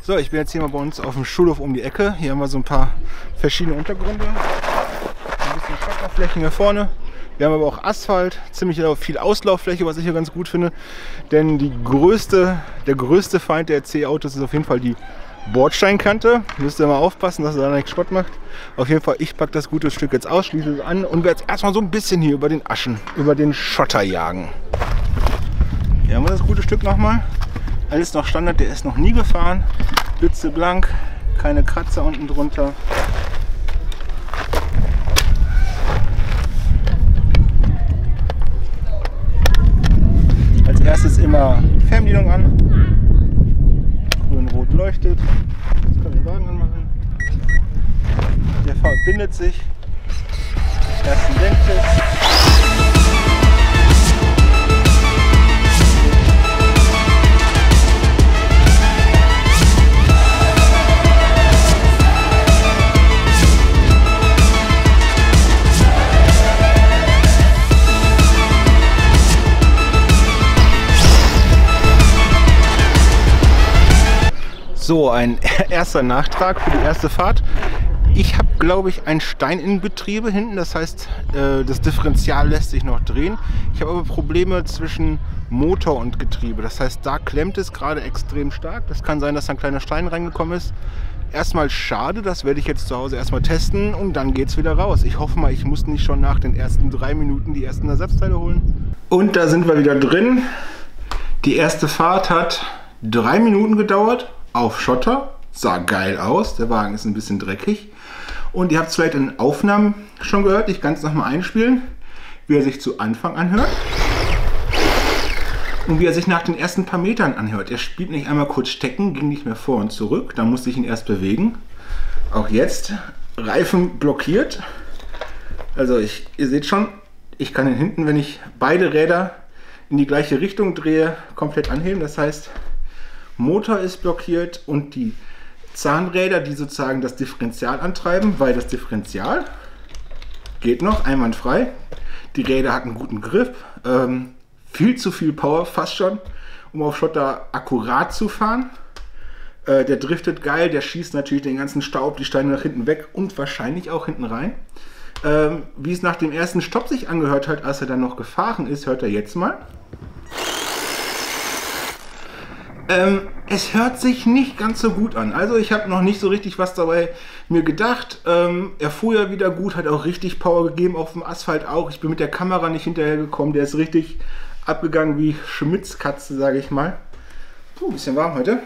So, ich bin jetzt hier mal bei uns auf dem Schulhof um die Ecke. Hier haben wir so ein paar verschiedene Untergründe. Ein bisschen Schotterflächen hier vorne. Wir haben aber auch Asphalt, ziemlich viel Auslauffläche, was ich hier ganz gut finde. Denn der größte Feind der C-Autos ist auf jeden Fall die Bordsteinkante. Müsst ihr mal aufpassen, dass ihr da nicht Schrott macht. Auf jeden Fall, ich packe das gute Stück jetzt aus, schließe es an und werde jetzt erstmal so ein bisschen hier über den über den Schotter jagen. Hier haben wir das gute Stück nochmal. Alles noch Standard, der ist noch nie gefahren. Blitzeblank, keine Kratzer unten drunter. Als erstes immer Fernbedienung an. Grün-rot leuchtet. Jetzt können wir den Wagen anmachen. Der verbindet sich. Ersten Lenktest. So, ein erster Nachtrag für die erste Fahrt. Ich habe, glaube ich, ein Steininnengetriebe hinten, das heißt, das Differential lässt sich noch drehen. Ich habe aber Probleme zwischen Motor und Getriebe, das heißt, da klemmt es gerade extrem stark. Das kann sein, dass da ein kleiner Stein reingekommen ist. Erstmal schade, das werde ich jetzt zu Hause erstmal testen und dann geht es wieder raus. Ich hoffe mal, ich muss nicht schon nach den ersten 3 Minuten die ersten Ersatzteile holen. Und da sind wir wieder drin. Die erste Fahrt hat 3 Minuten gedauert. Auf Schotter, sah geil aus, der Wagen ist ein bisschen dreckig und ihr habt es vielleicht in den Aufnahmen schon gehört, ich kann es nochmal einspielen, wie er sich zu Anfang anhört und wie er sich nach den ersten paar Metern anhört. Er spielt nicht einmal kurz stecken, ging nicht mehr vor und zurück, da musste ich ihn erst bewegen. Auch jetzt, Reifen blockiert, also ihr seht schon, ich kann ihn hinten, wenn ich beide Räder in die gleiche Richtung drehe, komplett anheben, das heißt, Motor ist blockiert und die Zahnräder, die sozusagen das Differential antreiben, weil das Differential geht noch einwandfrei. Die Räder hatten einen guten Grip, viel zu viel Power fast schon, um auf Schotter akkurat zu fahren. Der driftet geil, der schießt natürlich den ganzen Staub, die Steine nach hinten weg und wahrscheinlich auch hinten rein. Wie es nach dem ersten Stopp sich angehört hat, als er dann noch gefahren ist, hört er jetzt mal. Es hört sich nicht ganz so gut an. Also ich habe noch nicht so richtig was dabei mir gedacht. Er fuhr ja wieder gut, hat auch richtig Power gegeben, auf dem Asphalt auch. Ich bin mit der Kamera nicht hinterhergekommen. Der ist richtig abgegangen wie Schmitzkatze, sage ich mal. Puh, bisschen warm heute.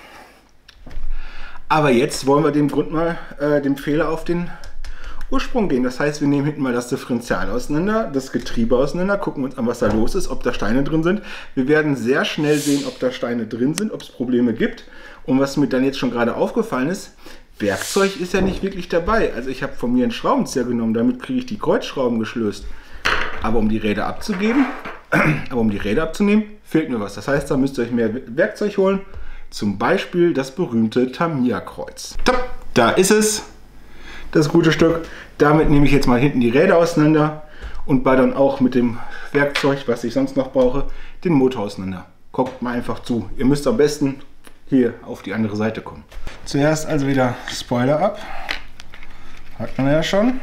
Aber jetzt wollen wir dem Grund mal dem Fehler auf den Ursprung gehen. Das heißt, wir nehmen hinten mal das Differential auseinander, das Getriebe auseinander, gucken uns an, was da los ist, ob da Steine drin sind. Wir werden sehr schnell sehen, ob da Steine drin sind, ob es Probleme gibt. Und was mir dann jetzt schon gerade aufgefallen ist, Werkzeug ist ja nicht wirklich dabei. Also ich habe von mir einen Schraubenzieher genommen, damit kriege ich die Kreuzschrauben geschlöst. Aber um die Räder abzunehmen, fehlt mir was. Das heißt, da müsst ihr euch mehr Werkzeug holen. Zum Beispiel das berühmte Tamiya-Kreuz. Da ist es. Das gute Stück. Damit nehme ich jetzt mal hinten die Räder auseinander und baue dann auch mit dem Werkzeug, was ich sonst noch brauche, den Motor auseinander. Guckt mal einfach zu. Ihr müsst am besten hier auf die andere Seite kommen. Zuerst also wieder Spoiler ab. Hat man ja schon.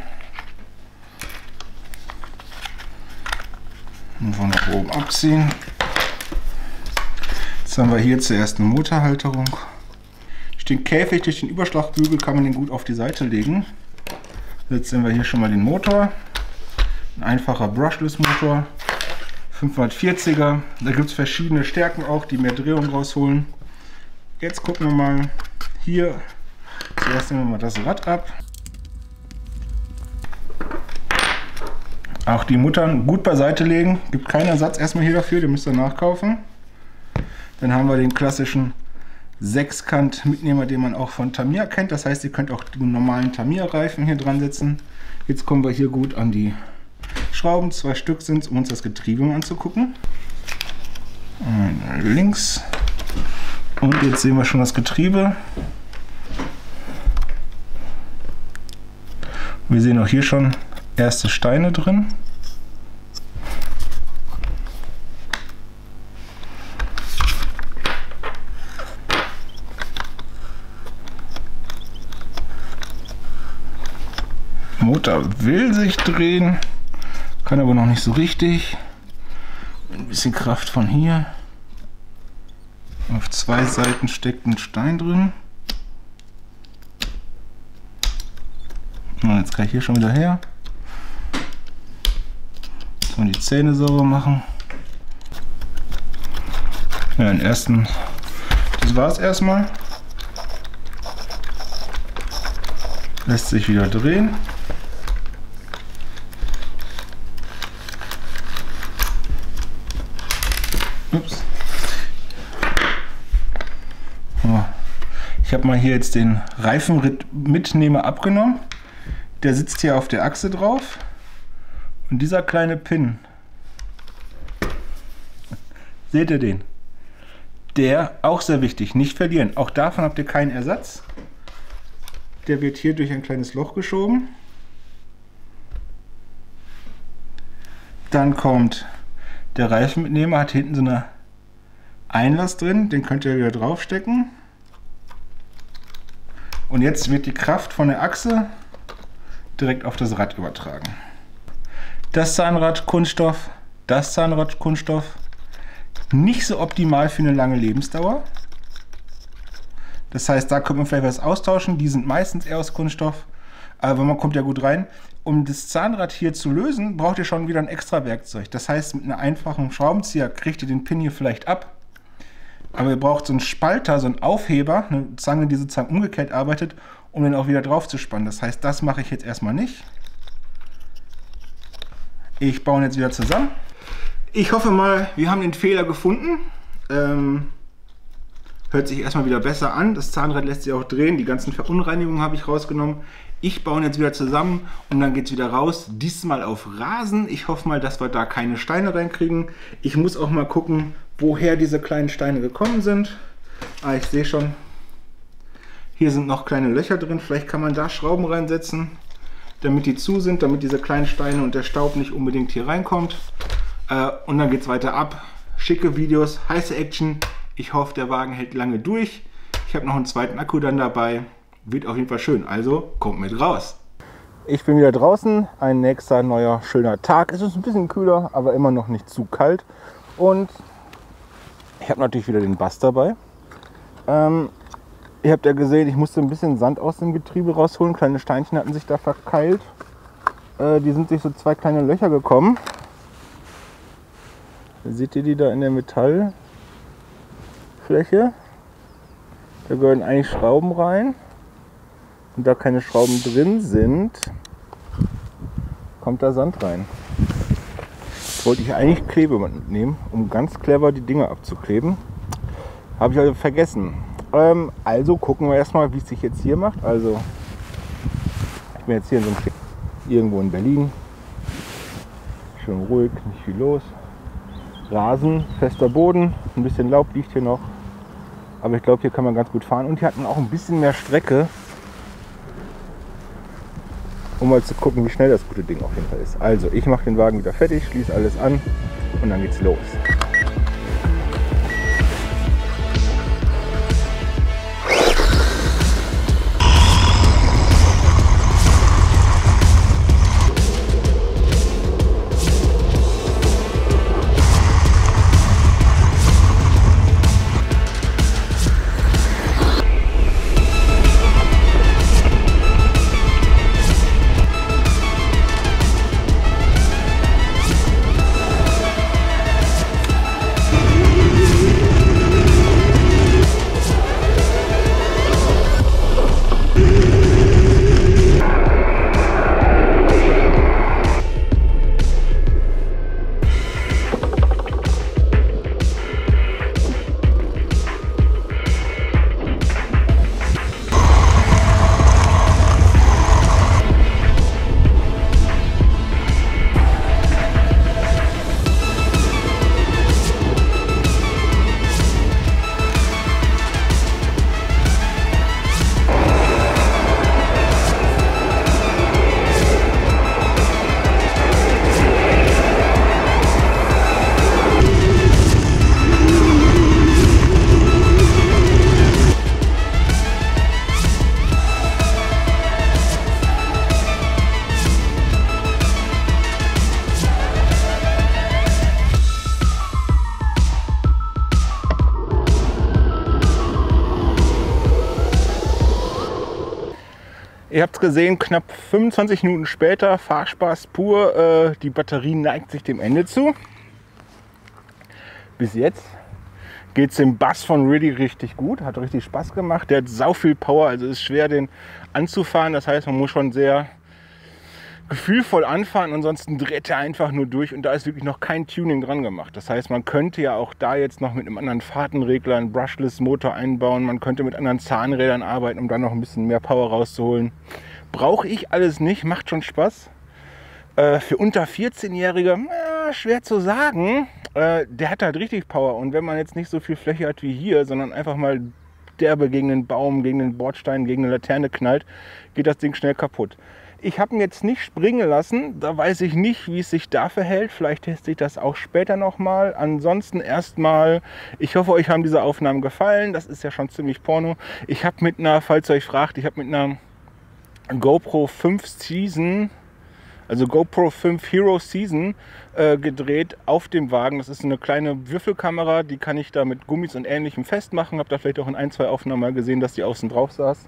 Von nach oben abziehen. Jetzt haben wir hier zuerst eine Motorhalterung. Durch den Käfig, durch den Überschlagbügel kann man den gut auf die Seite legen. Jetzt sehen wir hier schon mal den Motor. Ein einfacher Brushless-Motor. 540er. Da gibt es verschiedene Stärken auch, die mehr Drehung rausholen. Jetzt gucken wir mal hier. Zuerst nehmen wir mal das Rad ab. Auch die Muttern gut beiseite legen. Gibt keinen Ersatz erstmal hier dafür, den müsst ihr nachkaufen. Dann haben wir den klassischen Sechskant-Mitnehmer, den man auch von Tamiya kennt. Das heißt, ihr könnt auch die normalen Tamiya-Reifen hier dran setzen. Jetzt kommen wir hier gut an die Schrauben. 2 Stück sind es, um uns das Getriebe mal anzugucken. Links. Und jetzt sehen wir schon das Getriebe. Wir sehen auch hier schon erste Steine drin. Motor will sich drehen, kann aber noch nicht so richtig. Ein bisschen Kraft von hier. Auf zwei Seiten steckt ein Stein drin. Und jetzt kann ich hier schon wieder her. Jetzt mal die Zähne sauber machen. Ja, den ersten. Das war es erstmal. Lässt sich wieder drehen. Ups. So. Ich habe mal hier jetzt den Reifenmitnehmer abgenommen. Der sitzt hier auf der Achse drauf. Und dieser kleine Pin, seht ihr den? Der, auch sehr wichtig, nicht verlieren. Auch davon habt ihr keinen Ersatz. Der wird hier durch ein kleines Loch geschoben. Dann kommt der Reifenmitnehmer, hat hinten so eine Einlass drin, den könnt ihr wieder draufstecken. Und jetzt wird die Kraft von der Achse direkt auf das Rad übertragen. Das Zahnrad Kunststoff, das Zahnrad Kunststoff. Nicht so optimal für eine lange Lebensdauer. Das heißt, da könnte man vielleicht was austauschen. Die sind meistens eher aus Kunststoff, aber man kommt ja gut rein. Um das Zahnrad hier zu lösen, braucht ihr schon wieder ein extra Werkzeug. Das heißt, mit einem einfachen Schraubenzieher kriegt ihr den Pin hier vielleicht ab. Aber ihr braucht so einen Spalter, so einen Aufheber, eine Zange, die sozusagen umgekehrt arbeitet, um den auch wieder drauf zu spannen. Das heißt, das mache ich jetzt erstmal nicht. Ich baue ihn jetzt wieder zusammen. Ich hoffe mal, wir haben den Fehler gefunden. Hört sich erstmal wieder besser an. Das Zahnrad lässt sich auch drehen. Die ganzen Verunreinigungen habe ich rausgenommen. Ich baue ihn jetzt wieder zusammen und dann geht es wieder raus. Diesmal auf Rasen. Ich hoffe mal, dass wir da keine Steine reinkriegen. Ich muss auch mal gucken, woher diese kleinen Steine gekommen sind. Ah, ich sehe schon, hier sind noch kleine Löcher drin. Vielleicht kann man da Schrauben reinsetzen, damit die zu sind, damit diese kleinen Steine und der Staub nicht unbedingt hier reinkommt. Und dann geht es weiter ab. Schicke Videos, heiße Action. Ich hoffe, der Wagen hält lange durch. Ich habe noch einen zweiten Akku dann dabei. Wird auf jeden Fall schön. Also kommt mit raus. Ich bin wieder draußen. Ein nächster neuer schöner Tag. Es ist ein bisschen kühler, aber immer noch nicht zu kalt. Und ich habe natürlich wieder den Bass dabei. Ihr habt ja gesehen, ich musste ein bisschen Sand aus dem Getriebe rausholen. Kleine Steinchen hatten sich da verkeilt. Die sind durch so zwei kleine Löcher gekommen. Seht ihr die da in der Metallfläche? Da gehören eigentlich Schrauben rein. Und da keine Schrauben drin sind, kommt da Sand rein. Jetzt wollte ich eigentlich Klebeband nehmen, um ganz clever die Dinger abzukleben. Habe ich also vergessen. Also gucken wir erstmal, wie es sich jetzt hier macht. Also ich bin jetzt hier in so einem irgendwo in Berlin. Schön ruhig, nicht viel los. Rasen, fester Boden, ein bisschen Laub liegt hier noch. Aber ich glaube, hier kann man ganz gut fahren. Und hier hatten auch ein bisschen mehr Strecke, um mal zu gucken, wie schnell das gute Ding auf jeden Fall ist. Also, ich mache den Wagen wieder fertig, schließe alles an und dann geht's los. Ihr habt es gesehen, knapp 25 Minuten später, Fahrspaß pur. Die Batterie neigt sich dem Ende zu. Bis jetzt geht es dem Bass von Riddy richtig gut, hat richtig Spaß gemacht. Der hat sau viel Power, also ist schwer den anzufahren. Das heißt, man muss schon sehr gefühlvoll anfahren, ansonsten dreht er einfach nur durch und da ist wirklich noch kein Tuning dran gemacht. Das heißt, man könnte ja auch da jetzt noch mit einem anderen Fahrtenregler einen Brushless-Motor einbauen, man könnte mit anderen Zahnrädern arbeiten, um da noch ein bisschen mehr Power rauszuholen. Brauche ich alles nicht, macht schon Spaß. Für unter 14-Jährige, schwer zu sagen, der hat halt richtig Power und wenn man jetzt nicht so viel Fläche hat wie hier, sondern einfach mal derbe gegen den Baum, gegen den Bordstein, gegen eine Laterne knallt, geht das Ding schnell kaputt. Ich habe ihn jetzt nicht springen lassen, da weiß ich nicht, wie es sich da verhält. Vielleicht teste ich das auch später nochmal. Ansonsten erstmal, ich hoffe, euch haben diese Aufnahmen gefallen. Das ist ja schon ziemlich Porno. Ich habe mit einer, falls ihr euch fragt, ich habe mit einer GoPro 5 Season, also GoPro 5 Hero Season gedreht auf dem Wagen. Das ist eine kleine Würfelkamera, die kann ich da mit Gummis und Ähnlichem festmachen. Habt ihr vielleicht auch in ein, zwei Aufnahmen mal gesehen, dass die außen drauf saß.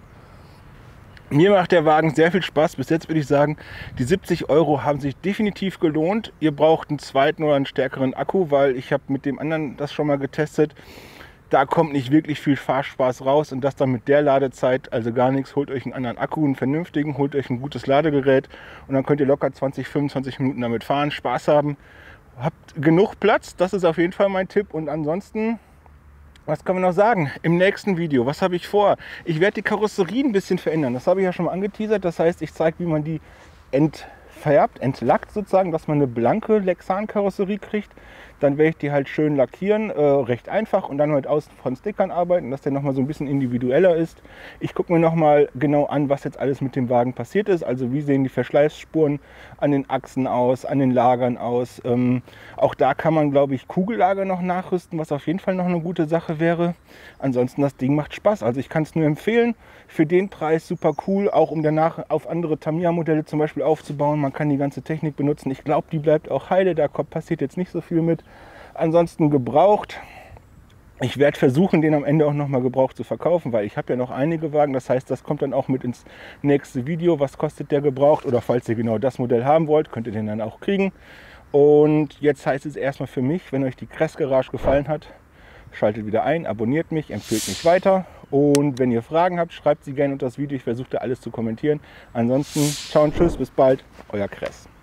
Mir macht der Wagen sehr viel Spaß. Bis jetzt würde ich sagen, die 70 € haben sich definitiv gelohnt. Ihr braucht einen zweiten oder einen stärkeren Akku, weil ich habe mit dem anderen das schon mal getestet. Da kommt nicht wirklich viel Fahrspaß raus und das dann mit der Ladezeit, also gar nichts. Holt euch einen anderen Akku, einen vernünftigen, holt euch ein gutes Ladegerät und dann könnt ihr locker 20, 25 Minuten damit fahren, Spaß haben. Habt genug Platz, das ist auf jeden Fall mein Tipp und ansonsten... Was kann man noch sagen? Im nächsten Video, was habe ich vor? Ich werde die Karosserie ein bisschen verändern. Das habe ich ja schon mal angeteasert. Das heißt, ich zeige, wie man die entfärbt, entlackt sozusagen, dass man eine blanke Lexan-Karosserie kriegt. Dann werde ich die halt schön lackieren, recht einfach und dann halt außen von Stickern arbeiten, dass der nochmal so ein bisschen individueller ist. Ich gucke mir nochmal genau an, was jetzt alles mit dem Wagen passiert ist. Also wie sehen die Verschleißspuren an den Achsen aus, an den Lagern aus. Auch da kann man, glaube ich, Kugellager noch nachrüsten, was auf jeden Fall noch eine gute Sache wäre. Ansonsten, das Ding macht Spaß. Also ich kann es nur empfehlen. Für den Preis super cool, auch um danach auf andere Tamiya-Modelle zum Beispiel aufzubauen. Man kann die ganze Technik benutzen. Ich glaube, die bleibt auch heile, da passiert jetzt nicht so viel mit. Ansonsten gebraucht. Ich werde versuchen, den am Ende auch nochmal gebraucht zu verkaufen, weil ich habe ja noch einige Wagen. Das heißt, das kommt dann auch mit ins nächste Video. Was kostet der gebraucht? Oder falls ihr genau das Modell haben wollt, könnt ihr den dann auch kriegen. Und jetzt heißt es erstmal für mich, wenn euch die Kress Garage gefallen hat, schaltet wieder ein, abonniert mich, empfehlt mich weiter. Und wenn ihr Fragen habt, schreibt sie gerne unter das Video. Ich versuche da alles zu kommentieren. Ansonsten, ciao und tschüss, bis bald, euer Kress.